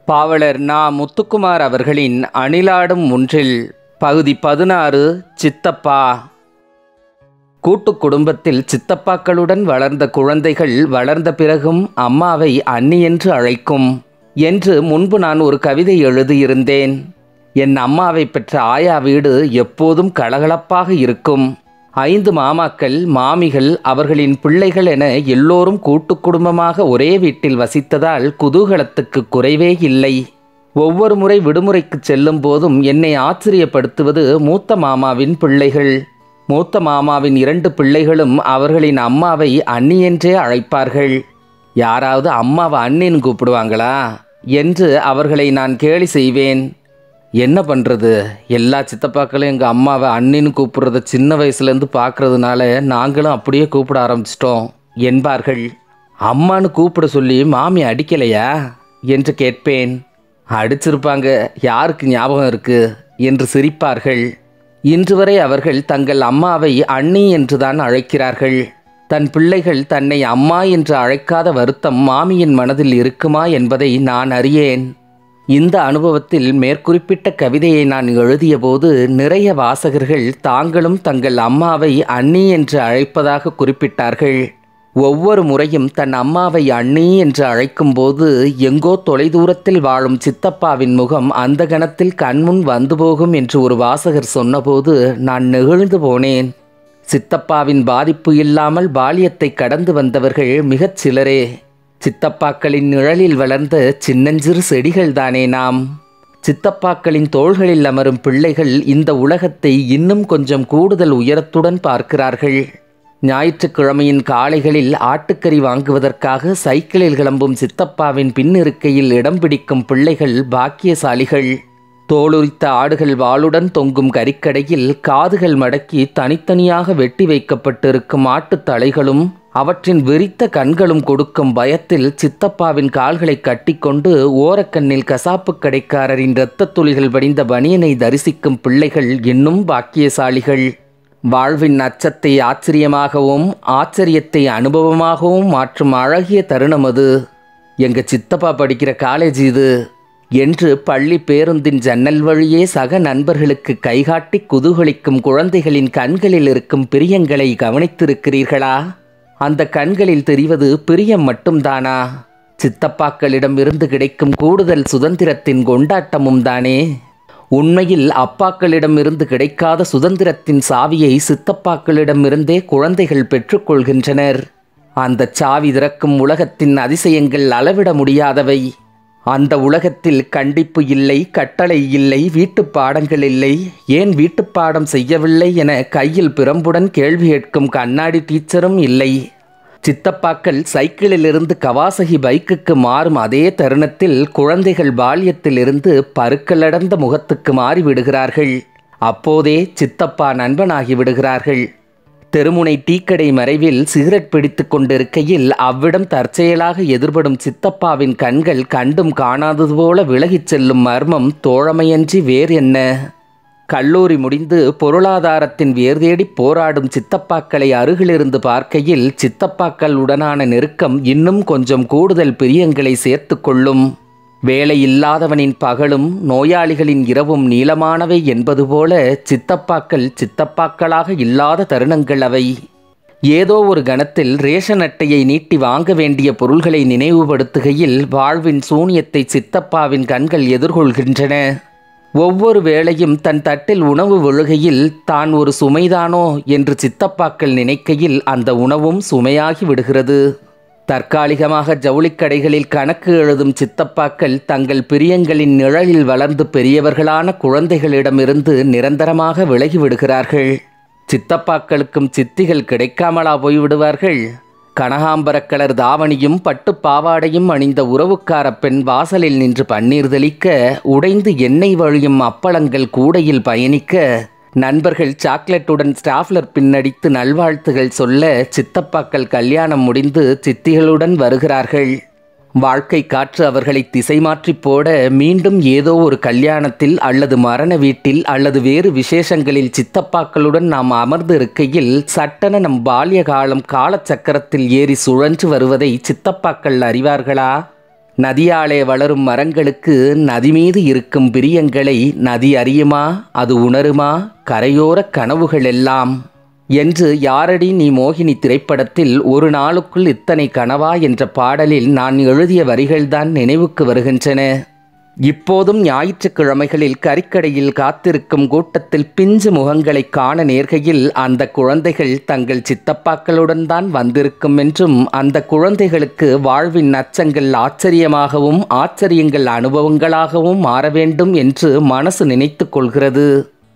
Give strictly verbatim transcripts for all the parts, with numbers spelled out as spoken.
பாவலர் நா. முத்துக்குமார் அவர்களின் அணிலாடும் ஒன்றில் பகுதி பதினாறு. சித்தப்பா. கூட்டு குடும்பத்தில் சித்தப்பாக்களுடன் வளர்ந்த குழந்தைகள் வளர்ந்த பிறகும் அம்மாவை அண்ணி என்று அழைக்கும் என்று முன்பு நான் ஒரு கவிதை எழுதியிருந்தேன். என் அம்மாவை பெற்ற ஆயா வீடு எப்போதும் கலகலப்பாக இருக்கும். ஐந்து மாமாக்கள், மாமிகள், அவர்களின் பிள்ளைகள் என எல்லோரும் கூட்டு குடும்பமாக ஒரே வீட்டில் வசித்ததால் குதூகலத்துக்கு குறைவே இல்லை. ஒவ்வொரு முறை விடுமுறைக்கு செல்லும் போதும் என்னை ஆச்சரியப்படுத்துவது மூத்த மாமாவின் பிள்ளைகள். மூத்த மாமாவின் இரண்டு பிள்ளைகளும் அவர்களின் அம்மாவை அண்ணி என்றே அழைப்பார்கள். யாராவது அம்மாவை அண்ணின்னு கூப்பிடுவாங்களா என்று அவர்களை நான் கேலி செய்வேன். என்ன பண்ணுறது, எல்லா சித்தப்பாக்களும் எங்கள் அம்மாவை அண்ணின்னு கூப்பிட்றத சின்ன வயசுலேருந்து பார்க்குறதுனால நாங்களும் அப்படியே கூப்பிட ஆரம்பிச்சிட்டோம் என்பார்கள். அம்மானு கூப்பிட சொல்லி மாமி அடிக்கலையா என்று கேட்பேன். அடிச்சிருப்பாங்க, யாருக்கு ஞாபகம் இருக்குது என்று சிரிப்பார்கள். இன்று வரை அவர்கள் தங்கள் அம்மாவை அண்ணி என்றுதான் அழைக்கிறார்கள். தன் பிள்ளைகள் தன்னை அம்மா என்று அழைக்காத வருத்தம் மாமியின் மனதில் இருக்குமா என்பதை நான் அறியேன். இந்த அனுபவத்தில் மேற்குறிப்பிட்ட கவிதையை நான் எழுதிய போது நிறைய வாசகர்கள் தாங்களும் தங்கள் அம்மாவை அண்ணி என்று அழைப்பதாக குறிப்பிட்டார்கள். ஒவ்வொரு முறையும் தன் அம்மாவை அண்ணி என்று அழைக்கும்போது எங்கோ தொலைதூரத்தில் வாழும் சித்தப்பாவின் முகம் அந்த கணத்தில் கண்முன் வந்து போகும் என்று ஒரு வாசகர் சொன்னபோது நான் நெகிழ்ந்து போனேன். சித்தப்பாவின் பாதிப்பு இல்லாமல் பாலியத்தை கடந்து வந்தவர்கள் மிகச் சிலரே. சித்தப்பாக்களின் நிழலில் வளர்ந்த சின்னஞ்சிறு செடிகள் தானே நாம். சித்தப்பாக்களின் தோள்களில் அமரும் பிள்ளைகள் இந்த உலகத்தை இன்னும் கொஞ்சம் கூடுதல் உயரத்துடன் பார்க்கிறார்கள். ஞாயிற்றுக்கிழமையின் காலைகளில் ஆட்டுக்கறி வாங்குவதற்காக சைக்கிளில் கிளம்பும் சித்தப்பாவின் பின்னிருக்கையில் இடம் பிடிக்கும் பிள்ளைகள் பாக்கியசாலிகள். தோலுரித்த ஆடுகள் வாளுடன் தொங்கும் கறிக்கடையில் காதுகள் மடக்கி தனித்தனியாக வெட்டி வைக்கப்பட்டிருக்கும் ஆட்டுத் தலைகளும் அவற்றின் விரித்த கண்களும் கொடுக்கும் பயத்தில் சித்தப்பாவின் கால்களை கட்டிக்கொண்டு ஓரக்கண்ணில் கசாப்பு கடைக்காரரின் இரத்த துளிகள் வடிந்த பனியனை தரிசிக்கும் பிள்ளைகள் இன்னும் பாக்கியசாலிகள். வாழ்வின் அச்சத்தை ஆச்சரியமாகவும் ஆச்சரியத்தை அனுபவமாகவும் மாற்றும் அழகிய தருணம் அது. எங்க சித்தப்பா படிக்கிற காலேஜ் இது என்று பள்ளி பேருந்தின் ஜன்னல் வழியே சக நண்பர்களுக்கு கைகாட்டி குதூகலிக்கும் குழந்தைகளின் கண்களில் இருக்கும் பிரியங்களை கவனித்திருக்கிறீர்களா? அந்த கண்களில் தெரிவது பிரியம் மட்டும்தானா? சித்தப்பாக்களிடம் இருந்து கிடைக்கும் கூடுதல் சுதந்திரத்தின் கொண்டாட்டமும் தானே. உண்மையில் அப்பாக்களிடம் இருந்து கிடைக்காத சுதந்திரத்தின் சாவியை சித்தப்பாக்களிடமிருந்தே குழந்தைகள் பெற்றுக்கொள்கின்றனர். அந்த சாவி திறக்கும் உலகத்தின் அதிசயங்கள் அளவிட முடியாதவை. அந்த உலகத்தில் கண்டிப்பு இல்லை, கட்டளை இல்லை, வீட்டு பாடங்கள் இல்லை, ஏன் வீட்டுப்பாடம் செய்யவில்லை என கையில் பிரம்புடன் கேள்வி கேட்கும் கண்ணாடி டீச்சரும் இல்லை. சித்தப்பாக்கள் சைக்கிளிலிருந்து கவாசகி பைக்குக்கு மாறும் அதே தருணத்தில் குழந்தைகள் பால்யத்திலிருந்து பருக்களடர்ந்த முகத்துக்கு மாறிவிடுகிறார்கள். அப்போதே சித்தப்பா நண்பனாகி விடுகிறார்கள். தெருமுனை டீக்கடை மறைவில் சிகரெட் பிடித்து கொண்டிருக்கையில் அவ்விடம் தற்செயலாக எதிர்படும் சித்தப்பாவின் கண்கள் கண்டும் காணாதது போல விலகிச் செல்லும் மர்மம் தோழமையன்றி வேறு என்ன? கல்லூரி முடிந்து பொருளாதாரத்தின் வேர் தேடி போராடும் சித்தப்பாக்களை அருகிலிருந்து பார்க்கையில் சித்தப்பாக்கள் உடனான நெருக்கம் இன்னும் கொஞ்சம் கூடுதல் பிரியங்களை சேர்த்து கொள்ளும். வேலை இல்லாதவனின் பகலும் நோயாளிகளின் இரவும் நீளமானவை என்பது போல சித்தப்பாக்கள் சித்தப்பாக்களாக இல்லாத தருணங்கள் அவை. ஏதோ ஒரு கணத்தில் ரேஷன் அட்டையை நீட்டி வாங்க வேண்டிய பொருள்களை நினைவுபடுத்துகையில் வாழ்வின் சூனியத்தை சித்தப்பாவின் கண்கள் எதிர்கொள்கின்றன. ஒவ்வொரு வேளையும் தன் தட்டில் உணவு விழுகையில் தான் ஒரு சுமைதானோ என்று சித்தப்பாக்கள் நினைக்கையில் அந்த உணவும் சுமையாகி விடுகிறது. தற்காலிகமாக ஜவுளிக்கடைகளில் கணக்கு எழுதும் சித்தப்பாக்கள் தங்கள் பிரியங்களின் நிழலில் வளர்ந்து பெரியவர்களான குழந்தைகளிடமிருந்து நிரந்தரமாக விலகிவிடுகிறார்கள். சித்தப்பாக்களுக்கும் சித்திகள் கிடைக்காமலா போய்விடுவார்கள்? கனகாம்பர கலர் தாவணியும் பட்டு பாவாடையும் அணிந்த உறவுக்கார பெண் வாசலில் நின்று பன்னீர் தெளிக்க, உடைந்து எண்ணெய் வழியும் அப்பளங்கள் கூடையில் பயணிக்க, நண்பர்கள் சாக்லேட்டுடன் ஸ்டாப்லர் பின்னடித்து நல்வாழ்த்துகள் சொல்ல சித்தப்பாக்கள் கல்யாணம் முடிந்து சித்திகளுடன் வருகிறார்கள். வாழ்க்கை காற்று அவர்களை திசை மாற்றி போட மீண்டும் ஏதோ ஒரு கல்யாணத்தில் அல்லது மரண வீட்டில் அல்லது வேறு விசேஷங்களில் சித்தப்பாக்களுடன் நாம் அமர்ந்து இருக்கையில் சட்டென நம் பால்ய காலம் காலச்சக்கரத்தில் ஏறி சுழன்று வருவதை சித்தப்பாக்கள் அறிவார்களா? நதியாலே வளரும் மரங்களுக்கு நதி மீது இருக்கும் பிரியங்களை நதி அறியுமா, அது உணருமா, கரையோர கனவுகள் எல்லாம் என்று யாரடி நீ மோகினி திரைப்படத்தில் ஒரு நாளுக்குள் இத்தனை கனவா என்ற பாடலில் நான் எழுதிய வரிகள்தான் நினைவுக்கு வருகின்றன. இப்போதும் ஞாயிற்றுக்கிழமைகளில் கறிக்கடையில் காத்திருக்கும் கூட்டத்தில் பிஞ்சு முகங்களை காண நேர்கையில் அந்த குழந்தைகள் தங்கள் சித்தப்பாக்களுடன் தான் வந்திருக்கும் என்றும் அந்த குழந்தைகளுக்கு வாழ்வின் அச்சங்கள் ஆச்சரியமாகவும் ஆச்சரியங்கள் அனுபவங்களாகவும் மாற வேண்டும் என்று மனசு நினைத்து கொள்கிறது.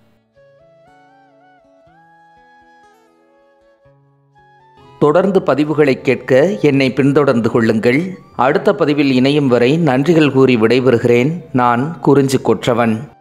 தொடர்ந்து பதிவுகளை கேட்க என்னை பின்தொடர்ந்து கொள்ளுங்கள். அடுத்த பதிவில் இணையும் வரை நன்றிகள் கூறி விடைபெறுகிறேன். நான் குறிஞ்சி கொற்றவன்.